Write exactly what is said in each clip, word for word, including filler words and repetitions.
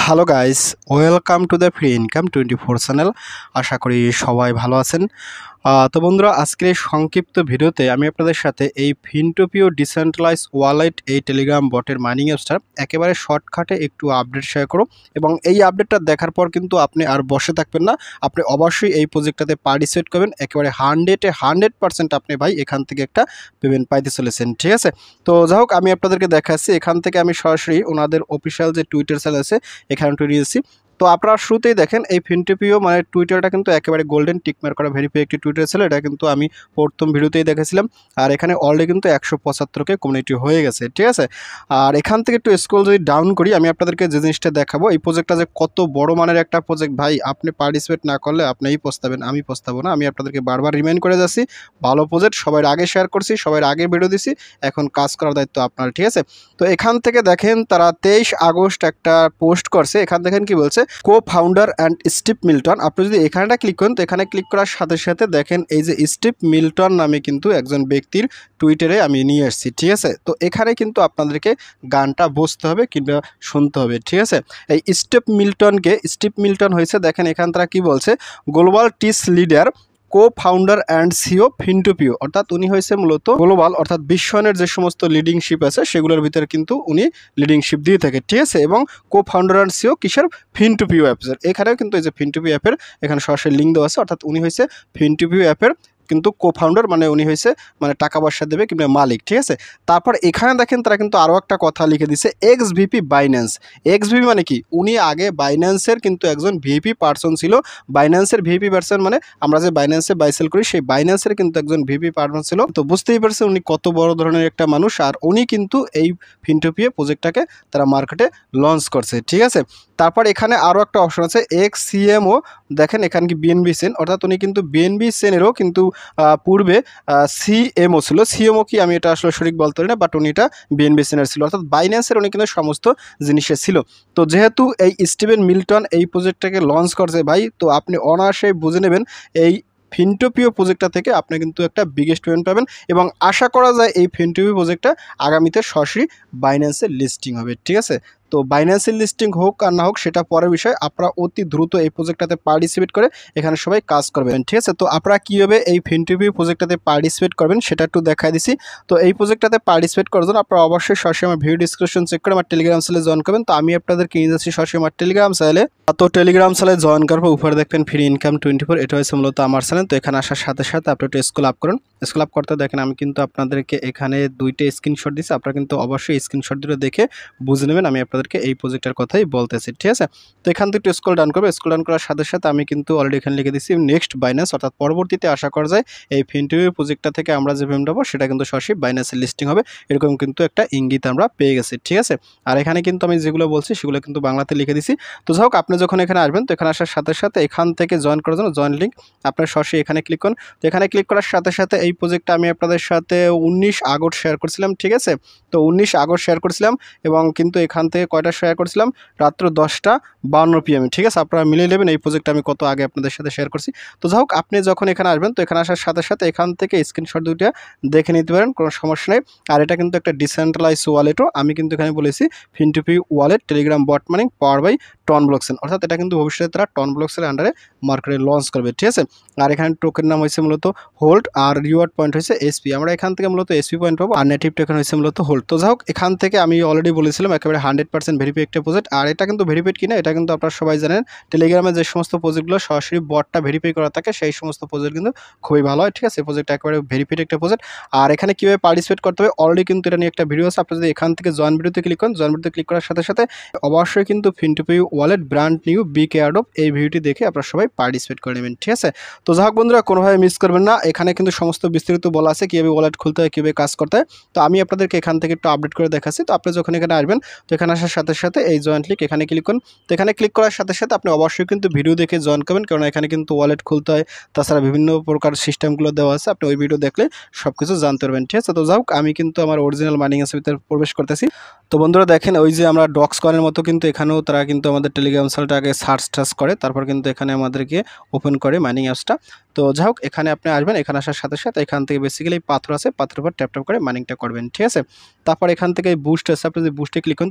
Hello guys, welcome to the free income twenty four channel. আশা করি সবাই ভালো আছেন। আহ, তো বন্ধুরা, আজকের এই সংক্ষিপ্ত ভিডিওতে আমি আপনাদের সাথে এই ফিনটোপিও ডিসেন্ট্রালাইজ ওয়ালেট এই টেলিগ্রাম বটের মাইনিং অ্যাপসটার একেবারে শর্টকাটে একটু আপডেট শেয়ার করো। এবং এই আপডেটটা দেখার পর কিন্তু আপনি আর বসে থাকবেন না, আপনি অবশ্যই এই প্রজেক্টটাতে পার্টিসিপেট করবেন। একেবারে হান্ড্রেডে হান্ড্রেড পার্সেন্ট আপনি ভাই এখান থেকে একটা পেমেন্ট পাইতে চলেছেন, ঠিক আছে? তো যাই হোক, আমি আপনাদেরকে দেখাচ্ছি এখান থেকে আমি সরাসরি ওনাদের অফিসিয়াল যে টুইটার চ্যানেল আছে এখানে তৈরি দিয়েছি। তো আপনারা শুরুতেই দেখেন এই ফিনটোপিও মানে টুইটারটা কিন্তু একেবারে গোল্ডেন টিকমার্ক করা ভেরিফাই একটি টুইটার ছিল। এটা কিন্তু আমি প্রথম ভিডিওতেই দেখেছিলাম। আর এখানে অলরেডি কিন্তু একশো পঁচাত্তরকে কমিউনিটি হয়ে গেছে, ঠিক আছে? আর এখান থেকে একটু স্ক্রল যদি ডাউন করি, আমি আপনাদেরকে যে জিনিসটা দেখাবো, এই প্রজেক্টটা যে কত বড় মানের একটা প্রজেক্ট ভাই, আপনি পার্টিসিপেট না করলে আপনিই পস্তাবেন, আমি পস্তাবো না। আমি আপনাদেরকে বারবার রিমাইন্ড করে যাচ্ছি, ভালো প্রজেক্ট, সবার আগে শেয়ার করছি, সবার আগে ভিডিও দিছি, এখন কাজ করার দায়িত্ব আপনার, ঠিক আছে? তো এখান থেকে দেখেন তারা তেইশ আগস্ট একটা পোস্ট করছে। এখান দেখেন কি বলছে, co founder and Steve Milton. আপনি যদি এখানটা ক্লিক করেন, তো এখানে ক্লিক করার সাথে সাথে দেখেন এই যে স্টিভ মিল্টন নামে কিন্তু একজন ব্যক্তির টুইটারে আমি নিয়ে আসছি, ঠিক আছে? তো এখানে কিন্তু আপনাদেরকে গানটা বুঝতে হবে কিংবা শুনতে হবে, ঠিক আছে? এই স্টিভ মিল্টনকে, স্টিভ মিল্টন হয়েছে দেখেন এখান তারা কি বলছে, গ্লোবাল টিস leader, co founder and CEO Fintopio. অর্থাৎ উনি হয়েছে মূলত গ্লোবাল অর্থাৎ বিশ্বায়নের যে সমস্ত লিডিংশিপ আছে সেগুলোর ভিতরে কিন্তু উনি লিডিংশিপ দিয়ে থাকে, ঠিক আছে? এবং কো ফাউন্ডার অ্যান্ড সিও কিসের, ফিনটোপিও অ্যাপসের। এখানেও কিন্তু এই যে ফিনটোপিও অ্যাপের এখানে সরাসরি লিঙ্ক দেওয়া আছে। অর্থাৎ উনি হয়েছে ফিনটোপিও অ্যাপের কিন্তু কো ফাউন্ডার, মানে উনি হয়েছে মানে টাকা পয়সা দেবে কিংবা মালিক, ঠিক আছে? তারপর এখানে দেখেন তারা কিন্তু আরও একটা কথা লিখে দিছে, ex VP Binance. Ex VP মানে কি, উনি আগে বাইন্যান্সের কিন্তু একজন ভিপি পার্সন ছিল। বাইন্যান্সের ভিপি পার্সন মানে আমরা যে বাইন্যান্সে বাইসেল করি সেই বাইন্যান্সের কিন্তু একজন ভিপি পার্সন ছিল। তো বুঝতেই পারছেন উনি কত বড় ধরনের একটা মানুষ। আর উনি কিন্তু এই ফিনটোপিও প্রজেক্টটাকে তারা মার্কেটে লঞ্চ করছে, ঠিক আছে? তারপর এখানে আরও একটা অপশন আছে এক্স সিএমও। দেখেন এখানে কি বিএনবি সেন, অর্থাৎ উনি কিন্তু বিএনবি সেনেরও কিন্তু পূর্বে সিএমও ছিল। সিএমও কি আমি এটা আসলে সঠিক বলতে পারি না, বাট উনি এটা বিএনবি সেনের ছিল। অর্থাৎ বাইন্যান্সের উনি কিন্তু সমস্ত জিনিসে ছিল। তো যেহেতু এই স্টিভেন মিল্টন এই প্রজেক্টটাকে লঞ্চ করছে ভাই, তো আপনি অনায়াসেই বুঝে নেবেন এই ফিনটোপিও প্রজেক্টটা থেকে আপনি কিন্তু একটা বিগেস্ট পেমেন্ট পাবেন। এবং আশা করা যায় এই ফিনটোপিও প্রজেক্টটা আগামীতে সরাসরি বাইন্যান্সের লিস্টিং হবে, ঠিক আছে? তো বাইন্যান্সের লিস্টিং হোক আর না হোক সেটা পরের বিষয়, আপনারা অতি দ্রুত এই প্রজেক্টটাতে পার্টিসিপেট করে এখানে সবাই কাজ করবেন, ঠিক আছে? তো আপনারা কীভাবে এই ফিনটোপিও প্রজেক্টটাতে পার্টিসিপেট করবেন সেটা একটু দেখাই দিছি। তো এই প্রজেক্টটাতে পার্টিসিপেট করার জন্য আপনারা অবশ্যই সরাসরি আমার ভিডিও ডিসক্রিপশন চেক করে আমার টেলিগ্রাম চ্যানেলে জয়েন করবেন। তো আমি আপনাদেরকে নিয়ে যাচ্ছি সরাসরি আমার টেলিগ্রাম চ্যানেলে। তো টেলিগ্রাম চ্যানেলে জয়েন করার পর উপরে দেখবেন ফ্রি ইনকাম টোয়েন্টি ফোর, এটা হচ্ছে মূলত আমার চ্যানেল। তো এখানে আসার সাথে সাথে আপনি একটু স্ক্রল আপ করুন। স্ক্রল আপ করতে দেখেন আমি কিন্তু আপনাদেরকে এখানে দুইটা স্ক্রিনশট দিচ্ছি। আপনারা কিন্তু অবশ্যই স্ক্রিনশট দুটো দেখে বুঝে নেবেন আমি আপনাদেরকে এই প্রজেক্টের কথাই বলতেছি, ঠিক আছে? তো এখান থেকে একটু স্ক্রল ডাউন করবে। স্ক্রল ডাউন করার সাথে সাথে আমি কিন্তু অলরেডি এখানে লিখে দিচ্ছি নেক্সট বাইন্যান্স। অর্থাৎ পরবর্তীতে আশা করা যায় এই ফিনটোপিও প্রজেক্টটা থেকে আমরা যে পেমেন্ট পাবো সেটা কিন্তু সরাসরি বাইন্যান্সের লিস্টিং হবে, এরকম কিন্তু একটা ইঙ্গিত আমরা পেয়ে গেছি, ঠিক আছে? আর এখানে কিন্তু আমি যেগুলো বলছি সেগুলো কিন্তু বাংলাতে লিখে দিছি। তো যাই হোক, আপনি যখন এখানে আসবেন তো এখানে আসার সাথে সাথে এখান থেকে জয়েন করার জন্য জয়েন লিঙ্ক আপনার সরাসরি এখানে ক্লিক করুন। তো এখানে ক্লিক করার সাথে সাথে এই প্রজেক্টটা আমি আপনাদের সাথে উনিশ আগস্ট শেয়ার করছিলাম, ঠিক আছে? তো উনিশ আগস্ট শেয়ার করছিলাম এবং কিন্তু এখান থেকে কয়টা শেয়ার করছিলাম, রাত্র দশটা বান্ন পিএম, ঠিক আছে? আপনারা মিলিয়ে নেবেন এই প্রজেক্টটা আমি কত আগে আপনাদের সাথে শেয়ার করছি। তো যাই হোক, আপনি যখন এখানে আসবেন তো এখানে আসার সাথে সাথে এখান থেকে স্ক্রিনশট দুইটা দেখে নিতে পারেন, কোনো সমস্যা নেই। আর এটা কিন্তু একটা ডিসেন্ট্রালাইজ ওয়ালেটও, আমি কিন্তু এখানে বলেছি Fintopio wallet Telegram bot mining power by TON blockchain. অর্থাৎ এটা কিন্তু ভবিষ্যতে তারা টন ব্লকচেনের আন্ডারে মার্কেটে লঞ্চ করবে, ঠিক আছে? আর এখানে টোকেন নাম হয়েছে মূলত হোল্ড, আর রিওয়ার্ড পয়েন্ট হয়েছে এসপি। আমরা এখান থেকে মূলত এসপি পয়েন্ট পাবো, আর নেটিভ টোকেন হয়েছে মূলত হোল্ড। তো যাই হোক, এখান থেকে আমি অলরেডি বলেছিলাম একেবারে হান্ড্রেড পার্সেন্ট ভেরিফাই একটা প্রজেক্ট। আর এটা কিন্তু ভেরিফাইড কিনা এটা কিন্তু আপনারা সবাই জানেন, টেলিগ্রামে যে সমস্ত প্রজেক্টগুলো সরাসরি বটটা ভেরিফাই করা থাকে সেই সমস্ত প্রজেক্ট কিন্তু খুবই ভালো হয়, ঠিক আছে? এই প্রজেক্টটা একেবারে ভেরিফাইড একটা প্রজেক্ট। আর এখানে কীভাবে পার্টিসিপেট করতে হবে অলরেডি কিন্তু এটা নিয়ে একটা ভিডিও আছে। আপনি যদি এখান থেকে জয়েন ভিডিওতে ক্লিক করেন, জয়েন ভিডিওতে ক্লিক করার সাথে সাথে অবশ্যই কিন্তু Fintopio wallet brand new big airdrop এই ভিডিওটি দেখে আপনারা সবাই পার্টিসিপেট করে নেবেন, ঠিক আছে? তো যাই হোক বন্ধুরা, কোনোভাবে মিস করবেন না, এখানে কিন্তু সমস্ত বিস্তারিত বলা আছে কীভাবে ওয়ালেট খুলতে হয়, কীভাবে কাজ করতে হয়। তো আমি আপনাদেরকে এখান থেকে একটু আপডেট করে দেখাচ্ছি। তো আপনি যখন এখানে আসবেন তো এখানে আসার সাথে সাথে এই জয়েন্ট লিঙ্ক এখানে ক্লিক করুন। তো এখানে ক্লিক করার সাথে সাথে আপনি অবশ্যই কিন্তু ভিডিও দেখে জয়েন করবেন, কারণ এখানে কিন্তু ওয়ালেট খুলতে হয়, তাছাড়া বিভিন্ন প্রকার সিস্টেমগুলো দেওয়া আছে, আপনি ওই ভিডিও দেখলে সব কিছু জানতে পারবেন, ঠিক আছে? তো যাই হোক, আমি কিন্তু আমার অরিজিনাল মাইনিং অ্যাপসের ভিতরে প্রবেশ করতেছি। তো বন্ধুরা দেখেন, ওই যে আমরা ডক্স কয়েনের মতো কিন্তু এখানেও তারা কিন্তু আমাদের টেলিগ্রাম চ্যানেলটা আগে সার্চ টার্চ করে, তারপর কিন্তু এখানে আমাদেরকে ওপেন করে মাইনিং অ্যাপসটা। তো যাই হোক, এখানে আপনি আসবেন, এখানে আসার সাথে সাথে এখান থেকে বেসিক্যালি পাথর আছে, পাথরের উপর ট্যাপ ট্যাপ করে মাইনিংটা করবেন, ঠিক আছে? তারপর এখান থেকে বুস্ট আছে, আপনি যদি বুস্টে ক্লিক করেন তো বুস্টে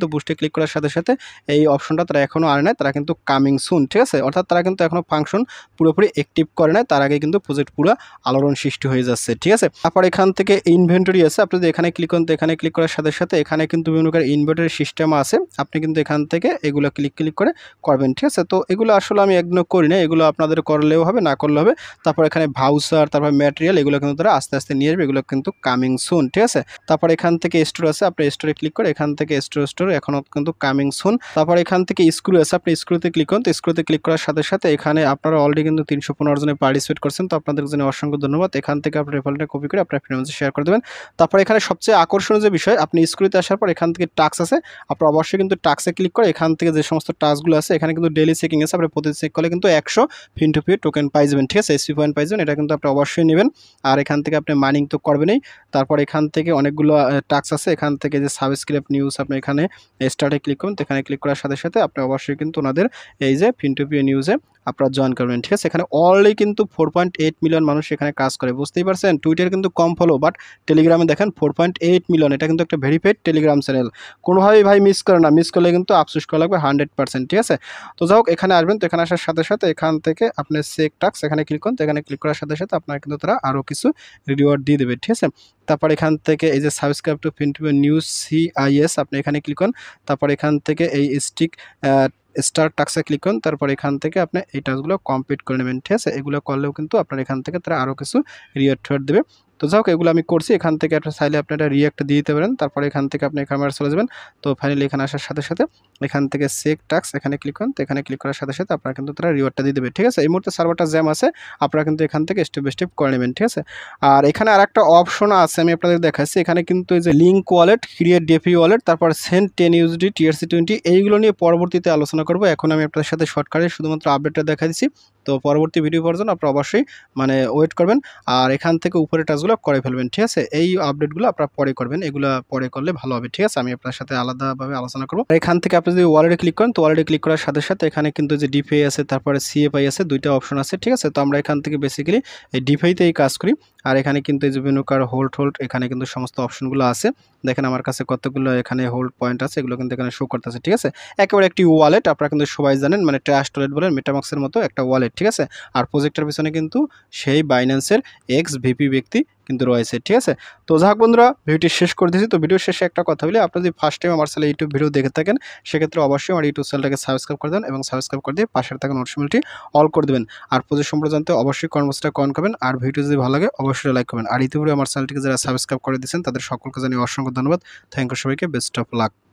ক্লিক করার সাথে সাথে এই অপশনটা তারা এখনও আনে নাই, তারা কিন্তু কামিং সুন, ঠিক আছে। অর্থাৎ তারা কিন্তু এখনও ফাংশন পুরোপুরি অ্যাক্টিভ করে নাই, তার আগে কিন্তু প্রজেক্ট পুরো আলোড়ন সৃষ্টি হয়ে যাচ্ছে, ঠিক আছে। তারপর এখান থেকে ইনভেন্টরি আছে, আপনি যদি এখানে ক্লিক করেন তো এখানে ক্লিক করার সাথে সাথে এখানে কিন্তু বিভিন্ন প্রকার ইনভেন্টরি সিস্টেম আছে, আপনি কিন্তু এখান থেকে এগুলো ক্লিক ক্লিক করে করবেন, ঠিক আছে। তো এগুলো আসলে আমি একদম করি না, এগুলো আপনাদের করলেও হবে না করলেও হবে। তারপর এখানে ভাউচার, তারপর ম্যাটেরিয়াল, এগুলো কিন্তু তারা আস্তে আস্তে নিয়ে আসবে, এগুলো কিন্তু কামিং সুন, ঠিক আছে। তারপর এখান থেকে স্টোর আছে, আপনি স্টোরে ক্লিক করে এখান থেকে স্টোর স্টোর এখনও কিন্তু কামিং সুন। তারপর এখান থেকে স্ক্রু আছে, আপনি স্ক্রুতে ক্লিক করুন, তো স্ক্রুতে ক্লিক করার সাথে সাথে এখানে আপনারা অলরেডি কিন্তু তিনশো পনেরো জনে পার্টিসিপেট করছেন, তো আপনাদের জন্য অসংখ্য ধন্যবাদ। এখান থেকে আপনি রেফারেলটা কপি করে আপনার ফ্রেন্ডসে শেয়ার করে দেবেন। তারপর এখানে সবচেয়ে আকর্ষণীয় যে বিষয়, আপনি স্ক্রুতে আসার পর এখান থেকে টাস্ক আছে, আপনার অবশ্যই কিন্তু টাস্কে ক্লিক করে এখান থেকে যে সমস্ত টাস্কগুলো আছে এখানে কিন্তু ডেইলি চেকিং আছে, আপনি প্রতি চেক করলে কিন্তু একশো ফিনটোপিও টোকেন পাই যাবেন, ঠিক আছে, এসপি পয়েন্ট পাই যাবেন, এটা কিন্তু আপনি অবশ্যই নেবেন। আর এখান থেকে আপনি মাইনিং তো করবেনই। তারপর এখান থেকে অনেকগুলো টাস্ক আছে, এখান থেকে যে সাবস্ক্রাইব নিউজ, আপনি এখানে স্টার্টে ক্লিক করুন, তো এখানে ক্লিক করার সাথে সাথে আপনি অবশ্যই কিন্তু ওনাদের এই যে ফিনটোপিও নিউজে আপনারা জয়েন করবেন, ঠিক আছে। এখানে অলরেডি কিন্তু ফোর পয়েন্ট এইট মিলিয়ন মানুষ এখানে কাজ করে, বুঝতেই পারছেন। টুইটার কিন্তু কম ফলো, বাট টেলিগ্রামে দেখেন ফোর পয়েন্ট এইট মিলিয়ন, এটা কিন্তু একটা ভেরিফাইড টেলিগ্রাম চ্যানেল, কোনোভাবেই ভাই মিস করে না, মিস করলে কিন্তু আফসোস করা লাগবে হান্ড্রেড পার্সেন্ট, ঠিক আছে। তো যাই হোক, এখানে আসবেন, তো এখানে আসার সাথে সাথে এখান থেকে আপনি চেক টাস্ক এখানে ক্লিক করুন, তো এখানে ক্লিক করার সাথে সাথে আপনার কিন্তু তারা আরও কিছু রিওয়ার্ড দিয়ে দেবে, ঠিক আছে। তারপর এখান থেকে এই যে subscribe to Fintopio news CIS, আপনি এখানে ক্লিক করুন। তারপর এখান থেকে এই স্টিক স্টার টাক্সে ক্লিক করুন, তারপর এখান থেকে আপনি এই টাস্কগুলো কমপ্লিট করে নেবেন, ঠিক আছে। এগুলো করলেও কিন্তু আপনার এখান থেকে তারা আরও কিছু রিওয়ার্ড দেবে। তো যাই হোক, এগুলো আমি করছি, এখান থেকে একটা চাইলে আপনি একটা রিয়াক্ট দিয়ে দিতে পারেন। তারপর এখান থেকে আপনি ক্যামেরা চলে যাবেন, তো ফাইনালি এখানে আসার সাথে সাথে এখান থেকে চেক টাস্ক এখানে ক্লিক করুন, তো এখানে ক্লিক করার সাথে সাথে আপনারা কিন্তু তারা রিওয়ার্ডটা দিয়ে দেবে, ঠিক আছে। এই মুহূর্তে সার্ভারটা জ্যাম আছে, আপনারা কিন্তু এখান থেকে স্টেপ বাই স্টেপ করে নেবেন, ঠিক আছে। আর এখানে আর একটা অপশন আছে, আমি আপনাদের দেখাচ্ছি, এখানে কিন্তু এই যে link wallet, create DP wallet, তারপর send ten USD, TRC twenty, এইগুলো নিয়ে পরবর্তীতে আলোচনা করব। এখন আমি আপনাদের সাথে শর্টকাটে শুধুমাত্র আপডেটটা দেখা দিচ্ছি, তো পরবর্তী ভিডিও পর্যন্ত আপনারা অবশ্যই মানে ওয়েট করবেন। আর এখান থেকে উপরে টাচগুলো করে ফেলবেন, ঠিক আছে। এই আপডেটগুলো আপনারা পরে করবেন, এগুলো পরে করলে ভালো হবে, ঠিক আছে। আমি আপনার সাথে আলাদাভাবে আলোচনা করব। এখান থেকে আপনি যদি ওয়ালেটে ক্লিক করেন, তো ওয়ালেটে ক্লিক করার সাথে সাথে এখানে কিন্তু যে ডিপিআই আছে, তারপরে সিএফআই আছে, দুইটা অপশন আছে, ঠিক আছে। তো আমরা এখান থেকে বেসিক্যালি এই ডিপিআইতেই কাজ করি। আর এখানে কিন্তু এই যে বিভিন্ন কার হোল্ড হোল্ড এখানে কিন্তু সমস্ত অপশনগুলো আছে, দেখেন আমার কাছে কতগুলো এখানে হোল্ড পয়েন্ট আছে, এগুলো কিন্তু এখানে শো করতেছে, ঠিক আছে। একেবারে একটি ওয়ালেট, আপনারা কিন্তু সবাই জানেন, মানে ট্রাস্ট ওয়ালেট বলেন, মেটামাক্সের মতো একটা ওয়ালেট, ঠিক আছে। আর প্রজেক্টের পিছনে কিন্তু সেই বাইন্যান্সের এক্স ভিপি ব্যক্তি কিন্তু রয়েছে, ঠিক আছে। তো যাক বন্ধুরা, ভিডিওটি শেষ করে দিয়েছি। তো ভিডিও শেষে একটা কথা বলি, আপনি যদি ফার্স্ট টাইম আমার চ্যানেলে ইউটিউব ভিডিও দেখে থাকেন, সেক্ষেত্রে অবশ্যই আমার ইউটিউব চ্যানেলটাকে সাবস্ক্রাইব করে দেন এবং সাবস্ক্রাইব করে দিয়ে পাশের থাকা নোটিফিকেশনটি অল করে দেবেন। আর প্রজেক্ট সম্পর্কে জানতে অবশ্যই কর্মসূচিটা কমেন্ট করবেন, আর ভিডিও যদি ভালো লাগে অবশ্যই লাইক করবেন। আর ইতিপূর্বে আমার চ্যানেলটিকে যারা সাবস্ক্রাইব করে দিয়েছেন তাদের সকলকে জানিয়ে অসংখ্য ধন্যবাদ। থ্যাংক ইউ সবাইকে, বেস্ট অফ লাক।